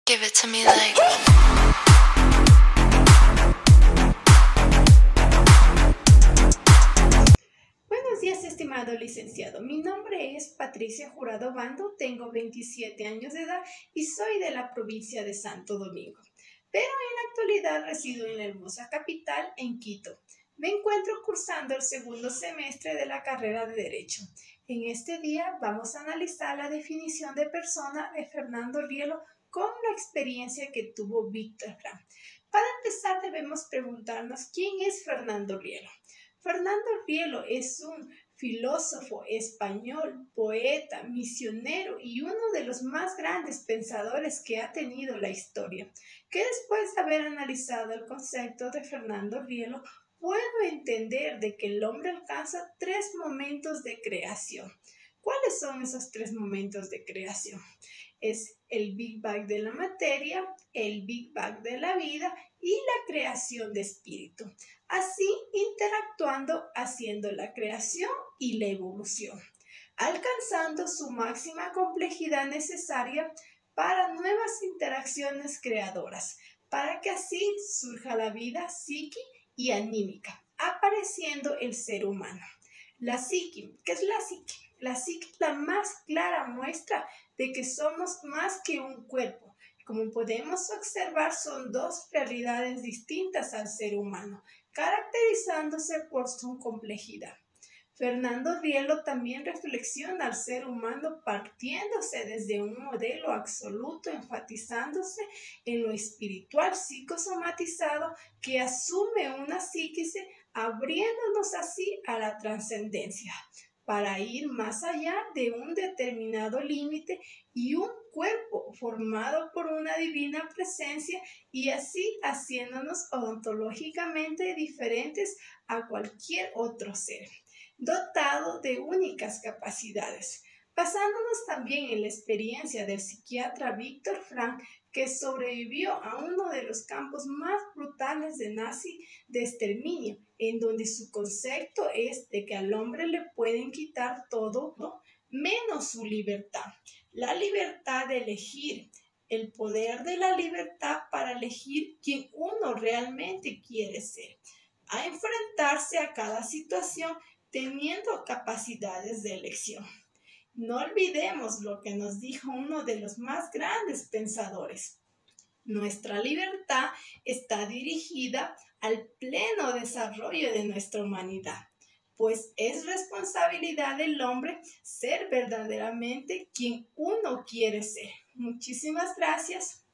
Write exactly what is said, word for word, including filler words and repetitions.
Give it to me like. Buenos días, estimado licenciado. Mi nombre es Patricia Jurado Bando, tengo veintisiete años de edad y soy de la provincia de Santo Domingo. Pero en la actualidad resido en la hermosa capital, en Quito. Me encuentro cursando el segundo semestre de la carrera de Derecho. En este día vamos a analizar la definición de persona de Fernando Rielo con la experiencia que tuvo Víctor Frank. Para empezar debemos preguntarnos quién es Fernando Rielo. Fernando Rielo es un filósofo español, poeta, misionero y uno de los más grandes pensadores que ha tenido la historia, que después de haber analizado el concepto de Fernando Rielo, puedo entender de que el hombre alcanza tres momentos de creación. ¿Cuáles son esos tres momentos de creación? Es el Big Bang de la materia, el Big Bang de la vida y la creación de espíritu. Así interactuando, haciendo la creación y la evolución, alcanzando su máxima complejidad necesaria para nuevas interacciones creadoras, para que así surja la vida psíquica y anímica, apareciendo el ser humano. La psique, ¿qué es la psique? La psique es la más clara muestra de que somos más que un cuerpo. Como podemos observar, son dos realidades distintas al ser humano, caracterizándose por su complejidad. Fernando Rielo también reflexiona al ser humano partiéndose desde un modelo absoluto, enfatizándose en lo espiritual psicosomatizado que asume una psiquis, abriéndonos así a la trascendencia, para ir más allá de un determinado límite y un cuerpo formado por una divina presencia y así haciéndonos ontológicamente diferentes a cualquier otro ser, dotado de únicas capacidades. Basándonos también en la experiencia del psiquiatra Víctor Frank, que sobrevivió a uno de los campos más brutales de nazi de exterminio, en donde su concepto es de que al hombre le pueden quitar todo, ¿no?, menos su libertad. La libertad de elegir, el poder de la libertad para elegir quién uno realmente quiere ser, a enfrentarse a cada situación teniendo capacidades de elección. No olvidemos lo que nos dijo uno de los más grandes pensadores. Nuestra libertad está dirigida al pleno desarrollo de nuestra humanidad, pues es responsabilidad del hombre ser verdaderamente quien uno quiere ser. Muchísimas gracias.